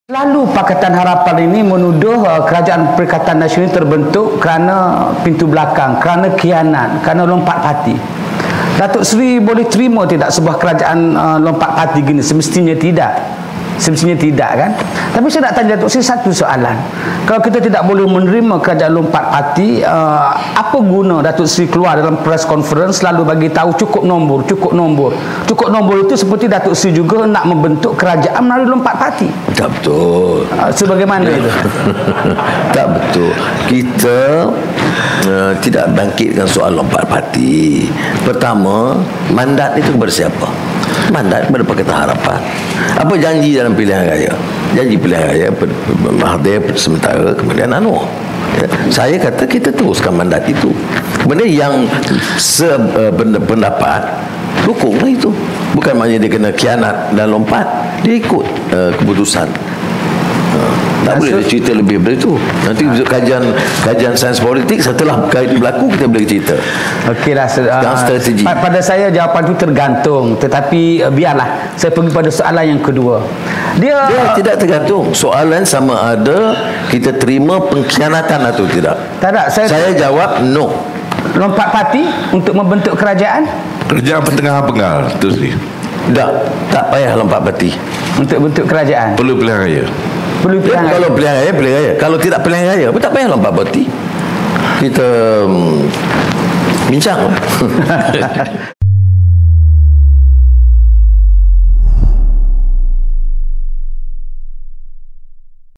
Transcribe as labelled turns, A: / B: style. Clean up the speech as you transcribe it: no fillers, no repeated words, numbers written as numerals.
A: Lalu Pakatan Harapan ini menuduh Kerajaan Perikatan Nasional terbentuk kerana pintu belakang, kerana khianat, kerana lompat parti. Datuk Seri boleh terima tidak sebuah kerajaan lompat parti gini? Semestinya tidak. Semestinya tidak, kan? Tapi saya nak tanya Datuk Seri satu soalan. Kalau kita tidak boleh menerima kerajaan lompat parti, apa guna Datuk Seri keluar dalam press conference lalu bagi tahu cukup nombor, cukup nombor. Cukup nombor itu seperti Datuk Seri juga nak membentuk kerajaan melalui lompat parti.
B: Tak betul.
A: Sebagaimana itu?
B: Tak betul. Kita tidak bangkitkan soal lompat parti. Pertama, mandat itu kepada siapa? Mandat kepada Pakatan Harapan. Apa janji dalam pilihan raya? Janji pilihan raya Mahathir sementara, kemudian Anwar. Ya, saya kata kita teruskan mandat itu. Kemudian yang sependapat dukunglah itu. Bukan maknanya dia kena khianat dan lompat. Dia ikut keputusan. Tak boleh cerita lebih daripada itu. Nanti kajian sains politik setelah berlaku kita boleh cerita.
A: Okeylah,
B: strategi.
A: Pada saya jawapan itu tergantung, tetapi biarlah saya pergi pada soalan yang kedua. Dia
B: tidak tergantung. Soalan sama ada kita terima pengkhianatan atau tidak.
A: Tak ada,
B: saya jawab no.
A: Lompat parti untuk membentuk kerajaan?
C: Kerajaan pertengahan penggal tu sih.
B: Tak payah lompat parti.
A: Untuk bentuk kerajaan.
C: Perlu pilihan raya.
A: Perlu pilihan raya.
B: Kalau pilihan raya, pilihan raya. Kalau tidak pilihan raya, tak payah lompat parti. Kita bincang.